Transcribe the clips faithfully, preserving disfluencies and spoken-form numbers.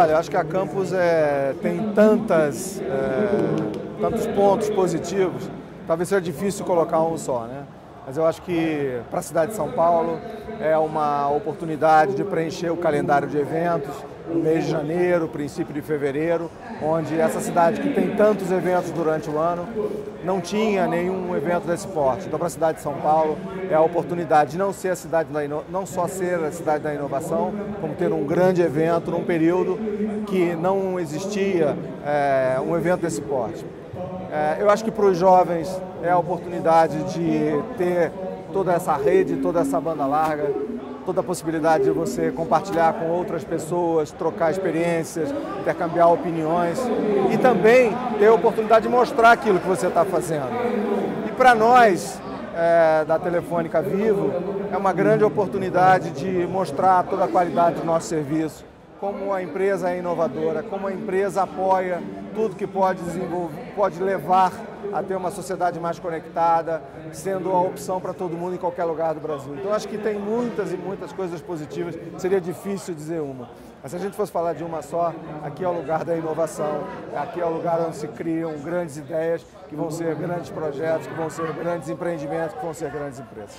Olha, eu acho que a Campus é, tem tantas, é, tantos pontos positivos, talvez seja difícil colocar um só, né? Mas eu acho que para a cidade de São Paulo é uma oportunidade de preencher o calendário de eventos no mês de janeiro, princípio de fevereiro, onde essa cidade que tem tantos eventos durante o ano não tinha nenhum evento desse porte. Então, para a cidade de São Paulo é a oportunidade de não ser a cidade da ino... não só ser a cidade da inovação, como ter um grande evento num período que não existia é, um evento desse porte. É, eu acho que para os jovens é a oportunidade de ter toda essa rede, toda essa banda larga, toda a possibilidade de você compartilhar com outras pessoas, trocar experiências, intercambiar opiniões e também ter a oportunidade de mostrar aquilo que você está fazendo. E para nós, é, da Telefônica Vivo, é uma grande oportunidade de mostrar toda a qualidade do nosso serviço, como a empresa é inovadora, como a empresa apoia tudo que pode desenvolver, pode levar a ter uma sociedade mais conectada, sendo a opção para todo mundo em qualquer lugar do Brasil. Então acho que tem muitas e muitas coisas positivas, seria difícil dizer uma. Mas se a gente fosse falar de uma só, aqui é o lugar da inovação, aqui é o lugar onde se criam grandes ideias, que vão ser grandes projetos, que vão ser grandes empreendimentos, que vão ser grandes empresas.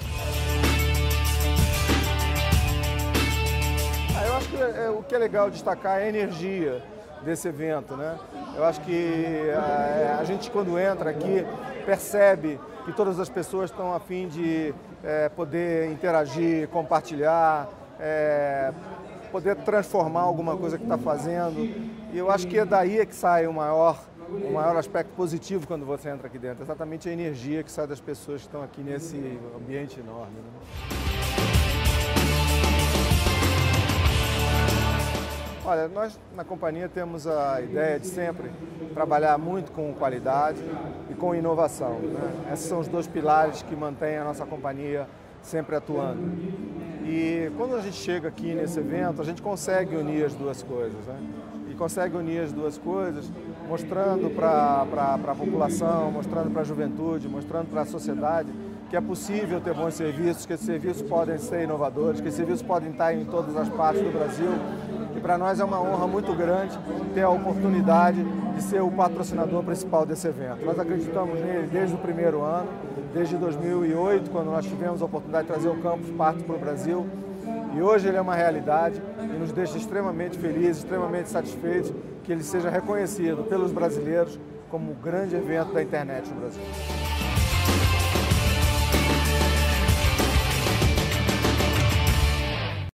Eu acho que é, o que é legal destacar é a energia desse evento, né? Eu acho que a, a gente, quando entra aqui, percebe que todas as pessoas estão a fim de é, poder interagir, compartilhar, é, poder transformar alguma coisa que está fazendo. E eu acho que é daí que sai o maior, o maior aspecto positivo quando você entra aqui dentro. Exatamente a energia que sai das pessoas que estão aqui nesse ambiente enorme, né? Olha, nós na companhia temos a ideia de sempre trabalhar muito com qualidade e com inovação, né? Esses são os dois pilares que mantêm a nossa companhia sempre atuando. E quando a gente chega aqui nesse evento, a gente consegue unir as duas coisas, né? E consegue unir as duas coisas mostrando para a população, mostrando para a juventude, mostrando para a sociedade que é possível ter bons serviços, que esses serviços podem ser inovadores, que esses serviços podem estar em todas as partes do Brasil. E para nós é uma honra muito grande ter a oportunidade de ser o patrocinador principal desse evento. Nós acreditamos nele desde o primeiro ano, desde dois mil e oito, quando nós tivemos a oportunidade de trazer o Campus Party para o Brasil. E hoje ele é uma realidade e nos deixa extremamente felizes, extremamente satisfeitos que ele seja reconhecido pelos brasileiros como o grande evento da internet no Brasil.